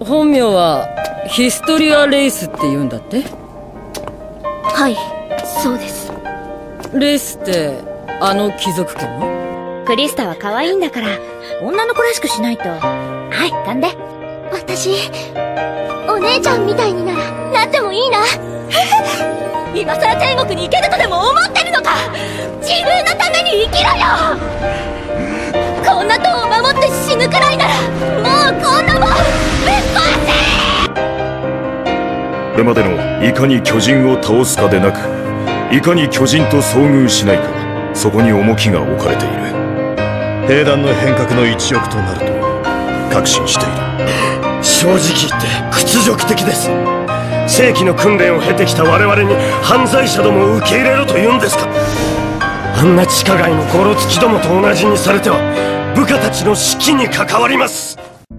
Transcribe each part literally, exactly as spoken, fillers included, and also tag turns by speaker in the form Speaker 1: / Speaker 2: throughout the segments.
Speaker 1: 本名はヒストリア・レイスって言うんだって？
Speaker 2: はい、そうです。
Speaker 1: レイスってあの貴族家の？
Speaker 2: クリスタは可愛いんだから女の子らしくしないと。はい、噛んで。私お姉ちゃんみたいにならなってもいいな。今さら天国に行けるとでも思ってるのか。自分のために生きろよ。こんな塔を守って死ぬくらいならもうこんなもんぶっ壊せ。
Speaker 3: これまでのいかに巨人を倒すかでなく、いかに巨人と遭遇しないか、そこに重きが置かれている。
Speaker 4: 兵団の変革の一翼となると確信している。
Speaker 5: 正直言って屈辱的です。正規の訓練を経てきた我々に犯罪者どもを受け入れろと言うんですか。あんな地下街のゴロつきどもと同じにされては部下たちの士気に関わります。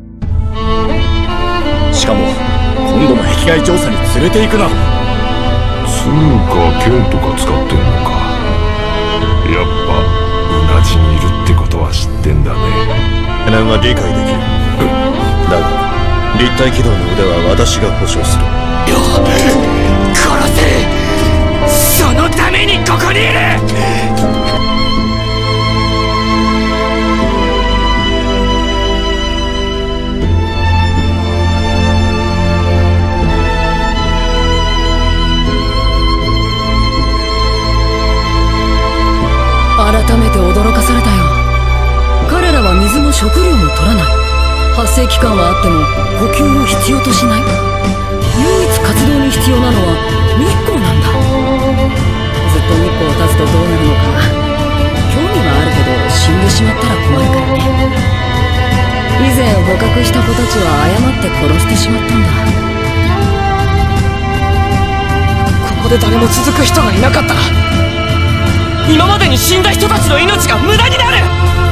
Speaker 4: しかも今度の壁外調査に連れて行くな。
Speaker 3: つうか剣とか使ってんのか。やっぱうなじにいるってことは知ってんだね。
Speaker 4: 懸念は理解できる。だが立体起動の腕は私が保証する。
Speaker 6: よ殺せ。そのためにここにいる。
Speaker 1: 改めて驚かされたよ。彼らは水も食料も取らない。発生期間はあっても呼吸を必要としない。唯一活動に必要なのは日光なんだ。ずっと日光を立つとどうなるのか興味はあるけど、死んでしまったら困るからね。以前捕獲した子たちは誤って殺してしまったんだ。
Speaker 6: ここで誰も続く人がいなかったら今までに死んだ人たちの命が無駄になる。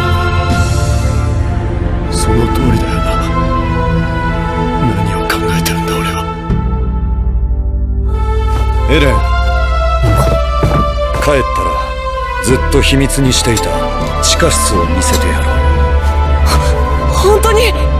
Speaker 4: その通りだよな。何を考えてるんだ俺は。エレン、帰ったらずっと秘密にしていた地下室を見せてやろう。
Speaker 6: 本当に？